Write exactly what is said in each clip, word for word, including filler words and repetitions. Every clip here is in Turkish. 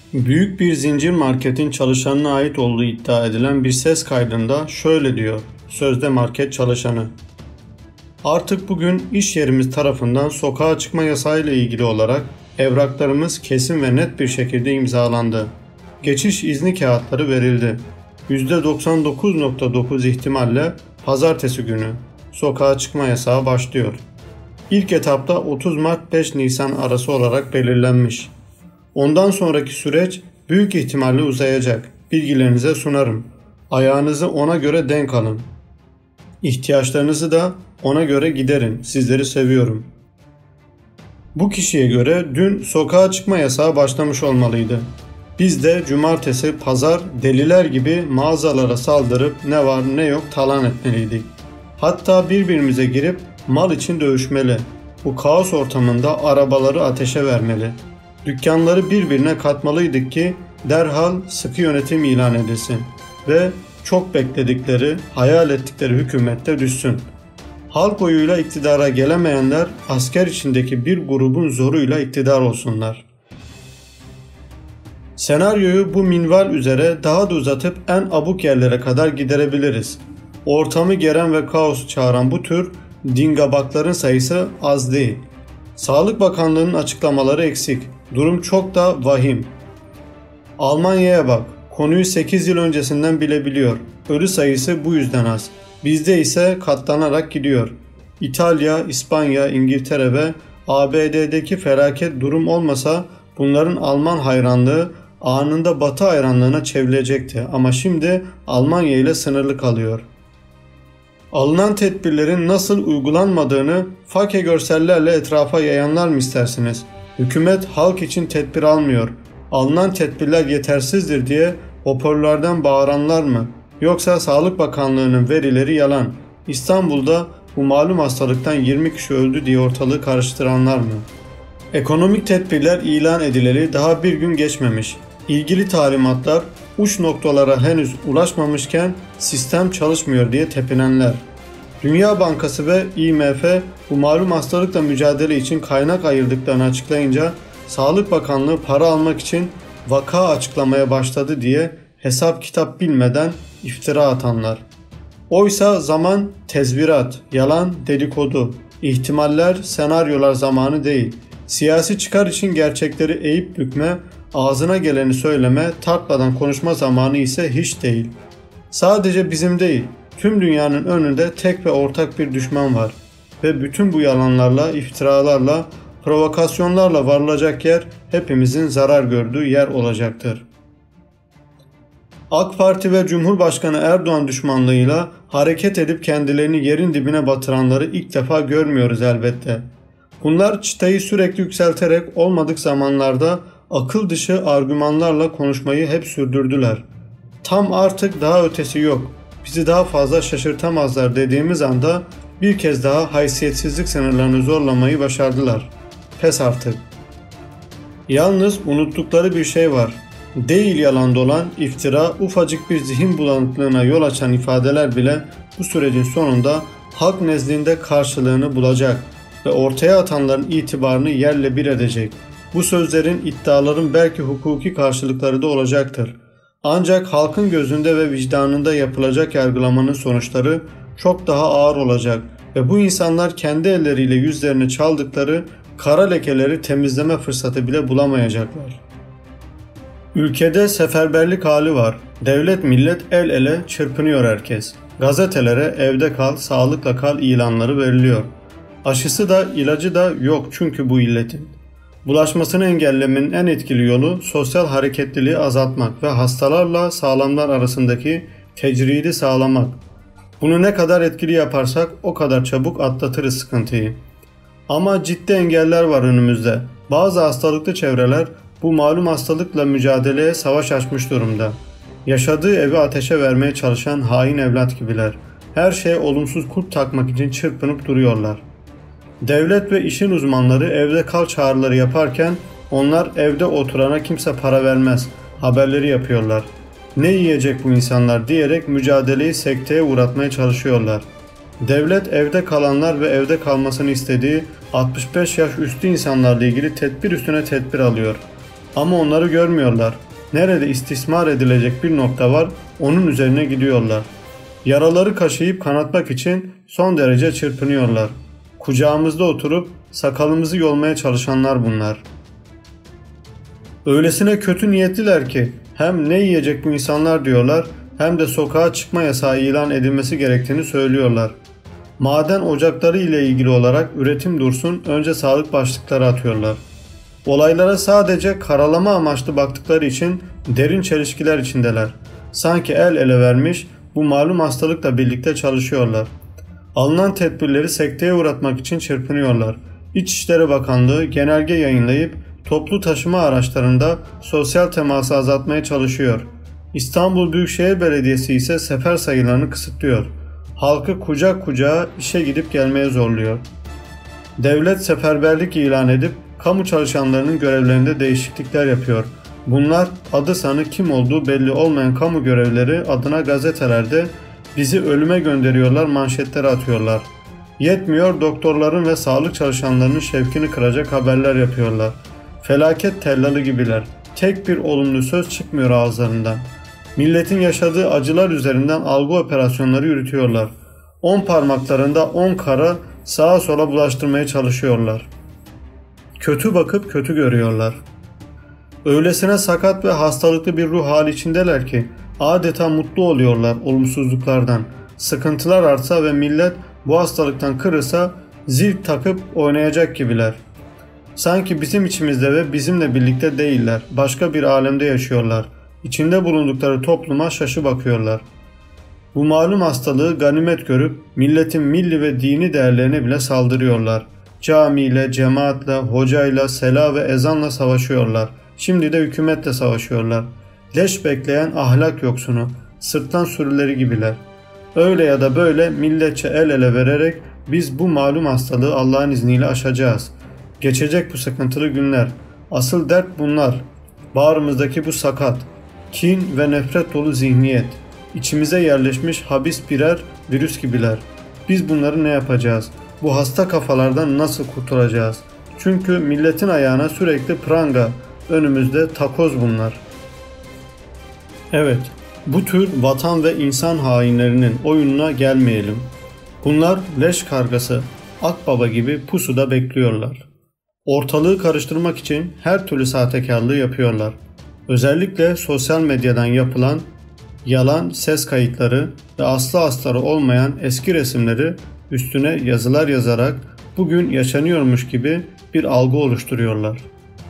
Büyük bir zincir marketin çalışanına ait olduğu iddia edilen bir ses kaydında şöyle diyor sözde market çalışanı. Artık bugün iş yerimiz tarafından sokağa çıkma yasağı ile ilgili olarak evraklarımız kesin ve net bir şekilde imzalandı. Geçiş izni kağıtları verildi. yüzde doksan dokuz nokta dokuz ihtimalle pazartesi günü sokağa çıkma yasağı başlıyor. İlk etapta otuz Mart beş Nisan arası olarak belirlenmiş. Ondan sonraki süreç büyük ihtimalle uzayacak. Bilgilerinize sunarım. Ayağınızı ona göre denk alın. İhtiyaçlarınızı da ona göre giderin. Sizleri seviyorum. Bu kişiye göre dün sokağa çıkma yasağı başlamış olmalıydı. Biz de cumartesi, pazar deliler gibi mağazalara saldırıp ne var ne yok talan etmeliydik. Hatta birbirimize girip mal için dövüşmeli. Bu kaos ortamında arabaları ateşe vermeli. Dükkanları birbirine katmalıydık ki derhal sıkı yönetim ilan edilsin ve çok bekledikleri, hayal ettikleri hükümette düşsün. Halk oyuyla iktidara gelemeyenler asker içindeki bir grubun zoruyla iktidar olsunlar. Senaryoyu bu minval üzere daha da uzatıp en abuk yerlere kadar giderebiliriz. Ortamı geren ve kaosu çağıran bu tür dingabakların sayısı az değil. Sağlık Bakanlığı'nın açıklamaları eksik. Durum çok da vahim. Almanya'ya bak. Konuyu sekiz yıl öncesinden bilebiliyor. Ölü sayısı bu yüzden az. Bizde ise katlanarak gidiyor. İtalya, İspanya, İngiltere ve A B D'deki felaket durum olmasa bunların Alman hayranlığı anında Batı hayranlığına çevrilecekti. Ama şimdi Almanya ile sınırlı kalıyor. Alınan tedbirlerin nasıl uygulanmadığını fake görsellerle etrafa yayanlar mı istersiniz? Hükümet halk için tedbir almıyor. Alınan tedbirler yetersizdir diye hoparlörlerden bağıranlar mı? Yoksa Sağlık Bakanlığı'nın verileri yalan. İstanbul'da bu malum hastalıktan yirmi kişi öldü diye ortalığı karıştıranlar mı? Ekonomik tedbirler ilan edileli daha bir gün geçmemiş. İlgili talimatlar uç noktalara henüz ulaşmamışken sistem çalışmıyor diye tepinenler. Dünya Bankası ve I M F bu malum hastalıkla mücadele için kaynak ayırdıklarını açıklayınca Sağlık Bakanlığı para almak için vaka açıklamaya başladı diye hesap kitap bilmeden iftira atanlar. Oysa zaman tezvirat, yalan, dedikodu, ihtimaller, senaryolar zamanı değil. Siyasi çıkar için gerçekleri eğip bükme, ağzına geleni söyleme, tartmadan konuşma zamanı ise hiç değil. Sadece bizim değil, tüm dünyanın önünde tek ve ortak bir düşman var. Ve bütün bu yalanlarla, iftiralarla, provokasyonlarla varılacak yer hepimizin zarar gördüğü yer olacaktır. AK Parti ve Cumhurbaşkanı Erdoğan düşmanlığıyla hareket edip kendilerini yerin dibine batıranları ilk defa görmüyoruz elbette. Bunlar çıtayı sürekli yükselterek olmadık zamanlarda akıl dışı argümanlarla konuşmayı hep sürdürdüler. Tam artık daha ötesi yok, bizi daha fazla şaşırtamazlar dediğimiz anda bir kez daha haysiyetsizlik sınırlarını zorlamayı başardılar. Pes artık. Yalnız unuttukları bir şey var. Değil yalan dolan, iftira, ufacık bir zihin bulanıklığına yol açan ifadeler bile bu sürecin sonunda halk nezdinde karşılığını bulacak ve ortaya atanların itibarını yerle bir edecek. Bu sözlerin, iddiaların belki hukuki karşılıkları da olacaktır. Ancak halkın gözünde ve vicdanında yapılacak yargılamanın sonuçları çok daha ağır olacak ve bu insanlar kendi elleriyle yüzlerini çaldıkları kara lekeleri temizleme fırsatı bile bulamayacaklar. Ülkede seferberlik hali var. Devlet millet el ele çırpınıyor herkes. Gazetelere evde kal, sağlıkla kal ilanları veriliyor. Aşısı da ilacı da yok çünkü bu illetin. Bulaşmasını engellemenin en etkili yolu sosyal hareketliliği azaltmak ve hastalarla sağlamlar arasındaki tecridi sağlamak. Bunu ne kadar etkili yaparsak o kadar çabuk atlatırız sıkıntıyı. Ama ciddi engeller var önümüzde. Bazı hastalıklı çevreler bu malum hastalıkla mücadeleye savaş açmış durumda. Yaşadığı evi ateşe vermeye çalışan hain evlat gibiler. Her şeye olumsuz kurt takmak için çırpınıp duruyorlar. Devlet ve işin uzmanları evde kal çağrıları yaparken onlar evde oturana kimse para vermez haberleri yapıyorlar. Ne yiyecek bu insanlar diyerek mücadeleyi sekteye uğratmaya çalışıyorlar. Devlet evde kalanlar ve evde kalmasını istediği altmış beş yaş üstü insanlarla ilgili tedbir üstüne tedbir alıyor. Ama onları görmüyorlar. Nerede istismar edilecek bir nokta var, onun üzerine gidiyorlar. Yaraları kaşıyıp kanatmak için son derece çırpınıyorlar. Kucağımızda oturup sakalımızı yolmaya çalışanlar bunlar. Öylesine kötü niyetliler ki hem ne yiyecek bu insanlar diyorlar, hem de sokağa çıkma yasağı ilan edilmesi gerektiğini söylüyorlar. Maden ocakları ile ilgili olarak üretim dursun, önce sağlık başlıkları atıyorlar. Olaylara sadece karalama amaçlı baktıkları için derin çelişkiler içindeler. Sanki el ele vermiş, bu malum hastalıkla birlikte çalışıyorlar. Alınan tedbirleri sekteye uğratmak için çırpınıyorlar. İçişleri Bakanlığı genelge yayınlayıp toplu taşıma araçlarında sosyal teması azaltmaya çalışıyor. İstanbul Büyükşehir Belediyesi ise sefer sayılarını kısıtlıyor. Halkı kucak kucağa işe gidip gelmeye zorluyor. Devlet seferberlik ilan edip kamu çalışanlarının görevlerinde değişiklikler yapıyor. Bunlar adı sanı kim olduğu belli olmayan kamu görevlileri adına gazetelerde bizi ölüme gönderiyorlar manşetleri atıyorlar. Yetmiyor, doktorların ve sağlık çalışanlarının şevkini kıracak haberler yapıyorlar. Felaket tellalı gibiler. Tek bir olumlu söz çıkmıyor ağızlarından. Milletin yaşadığı acılar üzerinden algı operasyonları yürütüyorlar. On parmaklarında on kara sağa sola bulaştırmaya çalışıyorlar. Kötü bakıp kötü görüyorlar. Öylesine sakat ve hastalıklı bir ruh hali içindeler ki adeta mutlu oluyorlar olumsuzluklardan. Sıkıntılar artsa ve millet bu hastalıktan kırılsa zil takıp oynayacak gibiler. Sanki bizim içimizde ve bizimle birlikte değiller, başka bir alemde yaşıyorlar. İçinde bulundukları topluma şaşı bakıyorlar. Bu malum hastalığı ganimet görüp milletin milli ve dini değerlerine bile saldırıyorlar. Camiyle, cemaatle, hocayla, sela ve ezanla savaşıyorlar. Şimdi de hükümetle savaşıyorlar. Leş bekleyen ahlak yoksunu, sırtlan sürüleri gibiler. Öyle ya da böyle milletçe el ele vererek biz bu malum hastalığı Allah'ın izniyle aşacağız. Geçecek bu sıkıntılı günler. Asıl dert bunlar. Bağrımızdaki bu sakat, kin ve nefret dolu zihniyet. İçimize yerleşmiş habis birer virüs gibiler. Biz bunları ne yapacağız? Bu hasta kafalardan nasıl kurtulacağız? Çünkü milletin ayağına sürekli pranga, önümüzde takoz bunlar. Evet, bu tür vatan ve insan hainlerinin oyununa gelmeyelim. Bunlar leş kargası, akbaba gibi pusuda bekliyorlar. Ortalığı karıştırmak için her türlü sahtekarlığı yapıyorlar. Özellikle sosyal medyadan yapılan yalan ses kayıtları ve aslı astarı olmayan eski resimleri üstüne yazılar yazarak bugün yaşanıyormuş gibi bir algı oluşturuyorlar.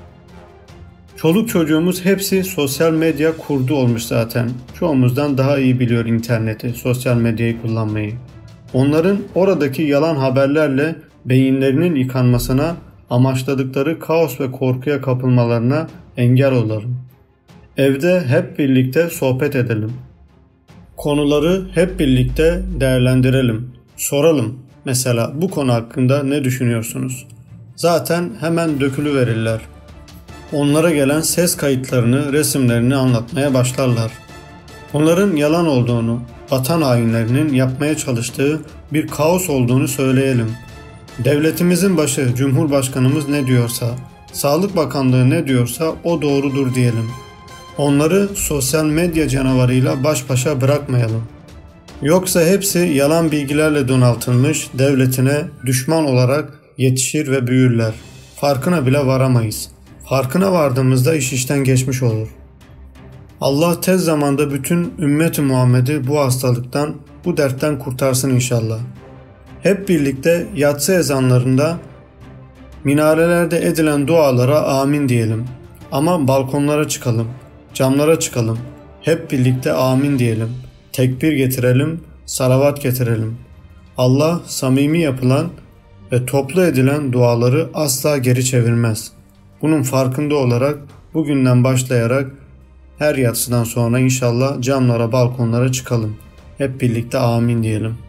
Çoluk çocuğumuz hepsi sosyal medya kurdu olmuş zaten. Çoğumuzdan daha iyi biliyor interneti, sosyal medyayı kullanmayı. Onların oradaki yalan haberlerle beyinlerinin yıkanmasına, amaçladıkları kaos ve korkuya kapılmalarına engel olalım. Evde hep birlikte sohbet edelim. Konuları hep birlikte değerlendirelim. Soralım. Mesela bu konu hakkında ne düşünüyorsunuz? Zaten hemen dökülüverirler. Onlara gelen ses kayıtlarını, resimlerini anlatmaya başlarlar. Onların yalan olduğunu, vatan hainlerinin yapmaya çalıştığı bir kaos olduğunu söyleyelim. Devletimizin başı Cumhurbaşkanımız ne diyorsa, Sağlık Bakanlığı ne diyorsa o doğrudur diyelim. Onları sosyal medya canavarıyla baş başa bırakmayalım. Yoksa hepsi yalan bilgilerle donatılmış devletine düşman olarak yetişir ve büyürler. Farkına bile varamayız. Farkına vardığımızda iş işten geçmiş olur. Allah tez zamanda bütün ümmet-i Muhammed'i bu hastalıktan, bu dertten kurtarsın inşallah. Hep birlikte yatsı ezanlarında minarelerde edilen dualara amin diyelim. Ama balkonlara çıkalım, camlara çıkalım. Hep birlikte amin diyelim. Tekbir getirelim, salavat getirelim. Allah samimi yapılan ve toplu edilen duaları asla geri çevirmez. Bunun farkında olarak bugünden başlayarak her yatsıdan sonra inşallah camlara, balkonlara çıkalım. Hep birlikte amin diyelim.